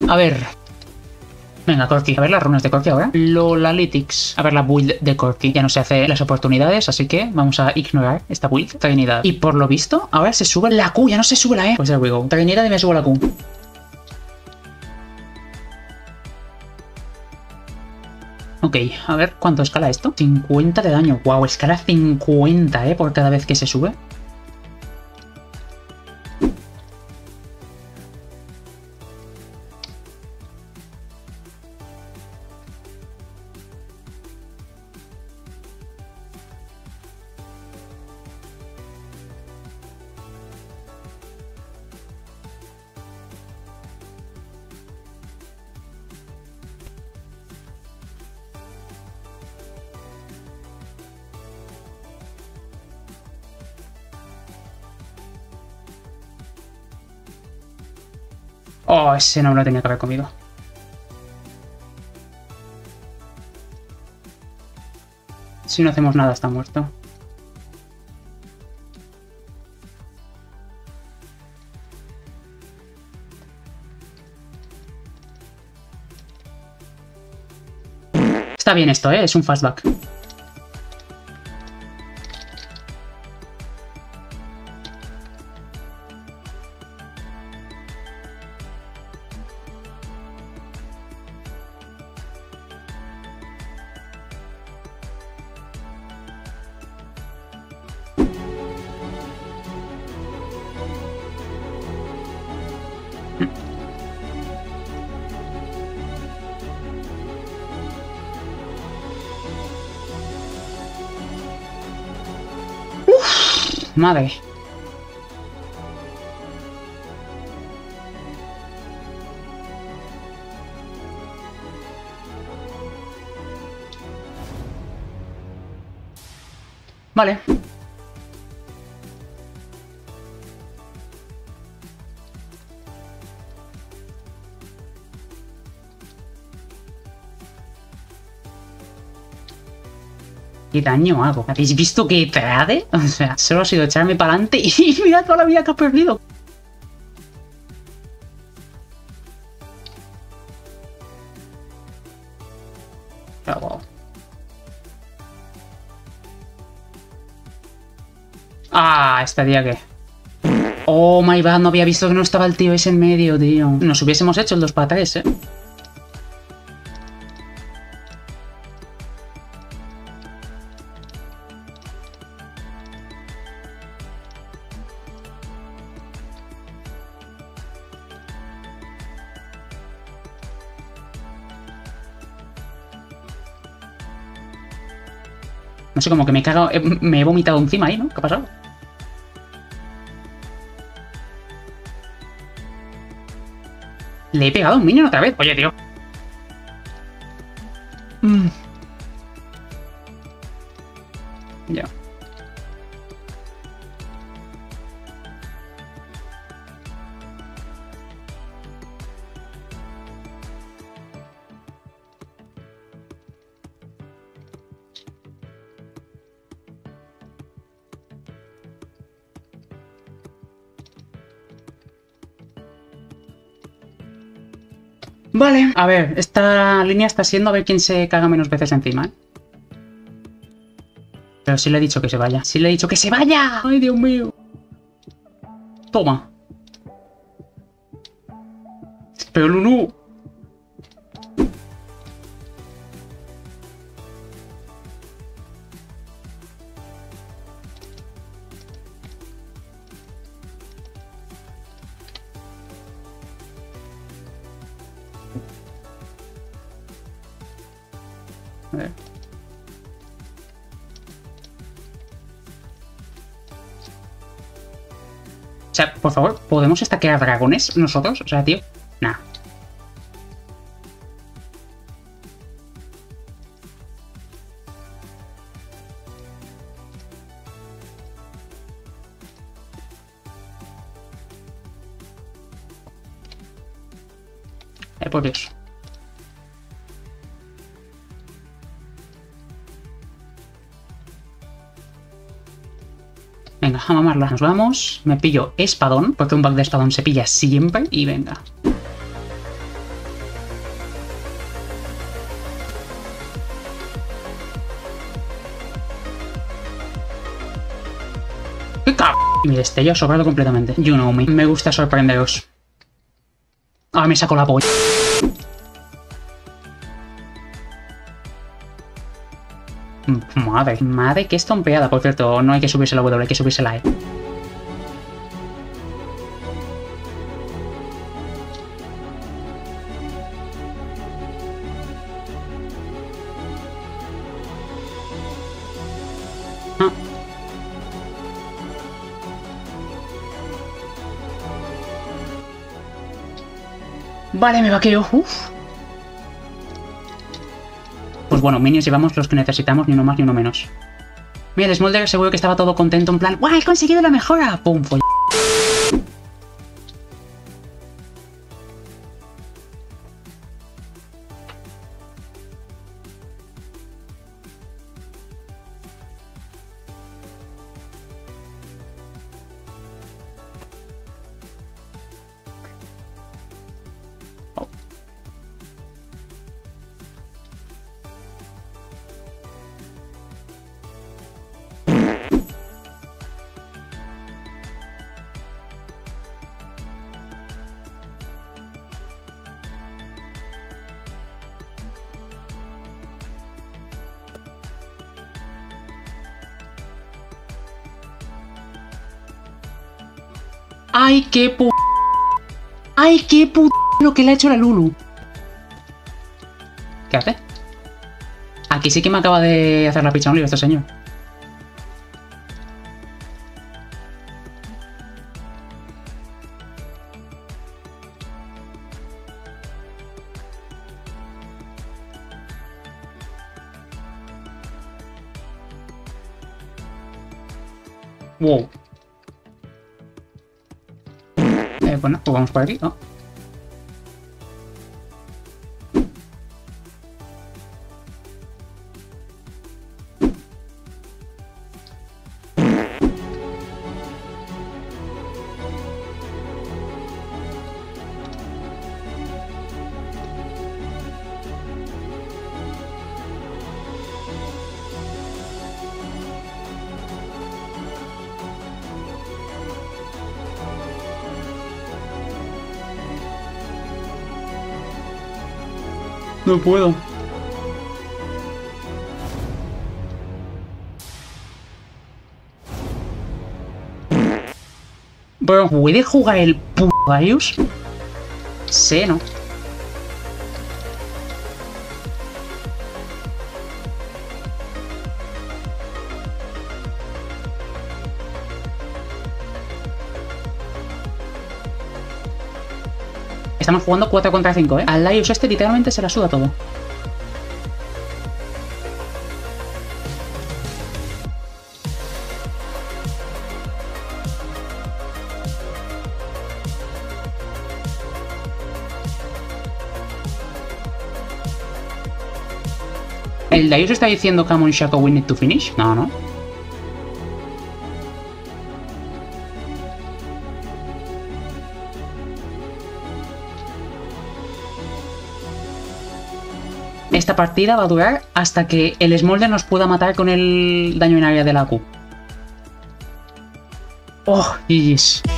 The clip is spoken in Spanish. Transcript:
A ver. Venga, Corki. A ver las runas de Corki ahora. Lolalytics. A ver la build de Corki. Ya no se hace las oportunidades, así que vamos a ignorar esta build. Trinidad. Y por lo visto, ahora se sube la Q. Ya no se sube la E. Pues there we go. Trinidad y me subo la Q. Ok, a ver cuánto escala esto. 50 de daño. Wow, escala 50, por cada vez que se sube. Oh, ese no me lo tenía que haber comido. Si no hacemos nada, está muerto. Está bien esto, es un fastback. Madre. Vale. ¿Qué daño hago? ¿Habéis visto qué trade? O sea, solo ha sido echarme para adelante y mira toda la vida que ha perdido. Pero... Ah, estaría que... Oh my god, no había visto que no estaba el tío ese en medio, tío. Nos hubiésemos hecho el 2 para 3, No sé, como que me he cagado, me he vomitado encima ahí, ¿no? ¿Qué ha pasado? Le he pegado a un minion otra vez. Oye, tío. Ya. Vale, a ver, esta línea está siendo a ver quién se caga menos veces encima, ¿eh? Pero sí le he dicho que se vaya. ¡Sí le he dicho que se vaya! ¡Ay, Dios mío! Toma. Pero Lulu... A ver. O sea, por favor, ¿podemos stackear dragones nosotros? O sea, tío, nah. Por Dios. Venga, a mamarla. Nos vamos. Me pillo espadón, porque un back de espadón se pilla siempre. Y venga. ¡Qué cabrón! Y mi destello ha sobrado completamente. You know me. Me gusta sorprenderos. Ahora me saco la polla. Madre. Madre, que estompeada. Por cierto, no hay que subirse la W, hay que subirse la E. Vale, me vaqueo. Uf. Pues bueno, minions llevamos los que necesitamos, ni uno más ni uno menos. Mira, el Smolder seguro que estaba todo contento en plan ¡guau, he conseguido la mejora! ¡Pum! Foll. ¡Ay, qué pu... ¡Ay, qué pu... lo que le ha hecho la Lulu! ¿Qué hace? Aquí sí que me acaba de hacer la picha un lío este señor. Wow. Bueno, pues vamos por aquí, ¿no? No puedo. Pero, ¿puede jugar el puto Darius? Sí, ¿no? Estamos jugando 4 contra 5, ¿eh? Al Darius este literalmente se la suda todo. ¿El Darius está diciendo come on Shaco, we need to finish? No, no. Esta partida va a durar hasta que el Smolder nos pueda matar con el daño en área de la Q. Oh, GG's.